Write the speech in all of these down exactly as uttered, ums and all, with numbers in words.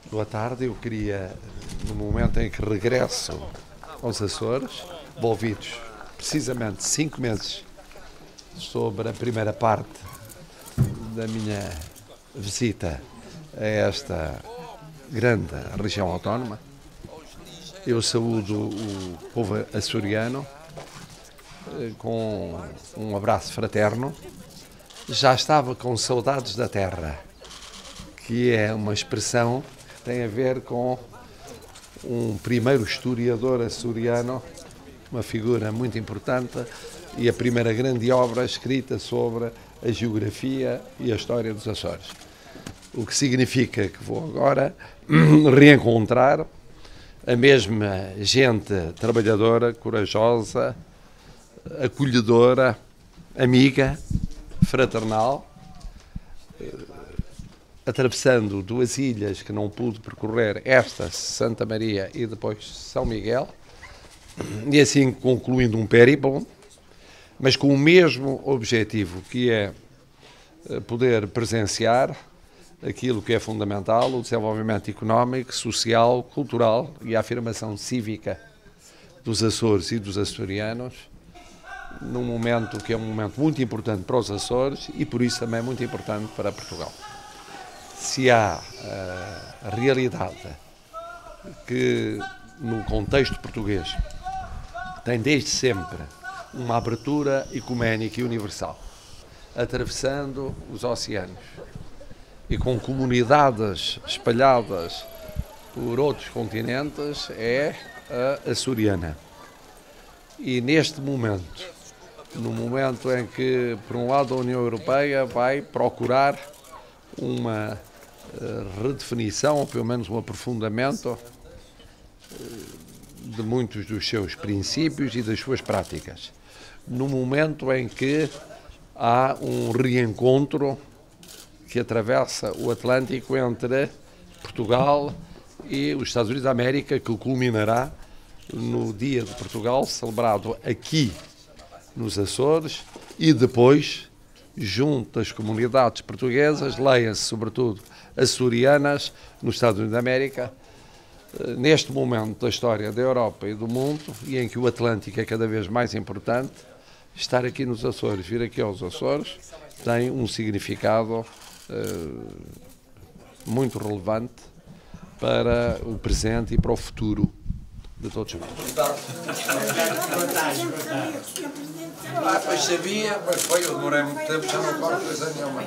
Boa tarde, eu queria, no momento em que regresso aos Açores, envolvidos precisamente cinco meses sobre a primeira parte da minha visita a esta grande região autónoma, eu saúdo o povo açoriano com um abraço fraterno. Já estava com saudades da terra, que é uma expressão que tem a ver com um primeiro historiador açoriano, uma figura muito importante, e a primeira grande obra escrita sobre a geografia e a história dos Açores. O que significa que vou agora reencontrar a mesma gente trabalhadora, corajosa, acolhedora, amiga, fraternal, atravessando duas ilhas que não pude percorrer, esta, Santa Maria e depois São Miguel, e assim concluindo um périplo, mas com o mesmo objetivo, que é poder presenciar aquilo que é fundamental, o desenvolvimento económico, social, cultural e a afirmação cívica dos Açores e dos açorianos, num momento que é um momento muito importante para os Açores e por isso também muito importante para Portugal. Se há uh, a realidade que no contexto português tem desde sempre uma abertura ecuménica e universal, atravessando os oceanos e com comunidades espalhadas por outros continentes, é a açoriana. E neste momento, no momento em que, por um lado, a União Europeia vai procurar uma uh, redefinição, ou pelo menos um aprofundamento uh, de muitos dos seus princípios e das suas práticas, no momento em que há um reencontro que atravessa o Atlântico entre Portugal e os Estados Unidos da América, que culminará no Dia de Portugal, celebrado aqui nos Açores, e depois, junto às comunidades portuguesas, leia-se sobretudo açorianas, nos Estados Unidos da América, neste momento da história da Europa e do mundo, e em que o Atlântico é cada vez mais importante, estar aqui nos Açores, vir aqui aos Açores, tem um significado uh, muito relevante para o presente e para o futuro de todos nós. Boa tarde, boa tarde. Ah, pois sabia, mas foi, eu demorei muito tempo, já não corro coisa nenhuma.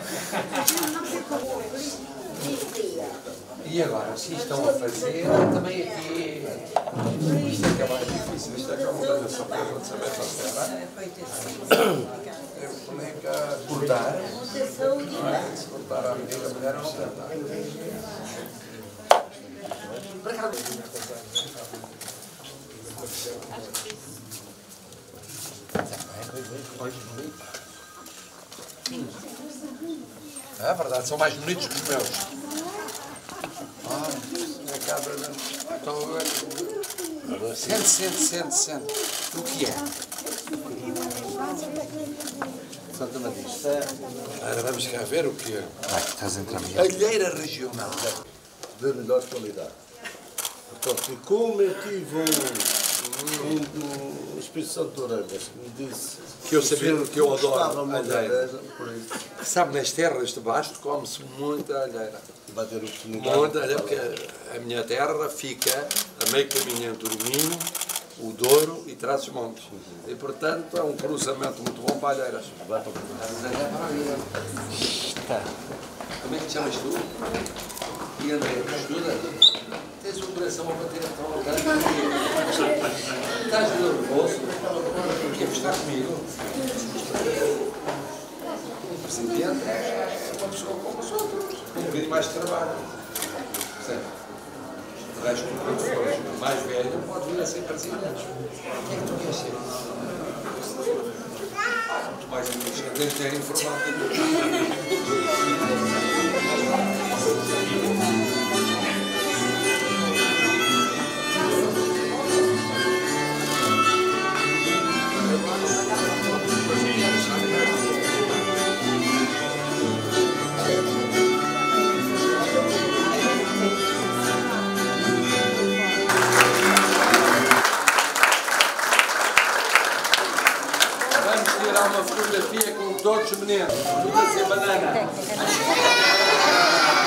E agora, se estão a fazer, também aqui, isto é que é mais difícil, isto é que é uma coisa só para eu saber fazer, eu falei que a cortar, não é? Se cortar a medida, a mulher não tenta. É verdade, são mais bonitos que os meus. Ah, é cada... Estou a ver. Sente, sente, sente, sente. O que é? Santa Maria. Agora vamos cá ver o que é. Vai, estás a entrar, Miguel. Alheira regional. De melhor qualidade. Portanto, como eu tive um, um, um Espírito Santo de Orelhas que me disse que eu sabia que eu adoro alheira. Por isso. Sabe, nas terras de baixo come-se muita alheira. Vai ter oportunidade. Muita alheira, porque a minha terra fica a meio caminho entre o Minho, o Douro e Trás-os-Montes. E, portanto, é um cruzamento muito bom para alheiras. Vai para Está. Como é que te chamas tu? E André, estuda? Tens um coração a bater tão grande. Estás nervoso? Porque está comigo? O presidente é uma pessoa como os outros, com um bocadinho mais de trabalho. Certo? De resto, quando fores mais velho, podes vir a ser presidente. O que é que tu queres ser? Muito mais amigos que tens de ter informática. uma fotografia com todos os meninos. Tudo assim, banana.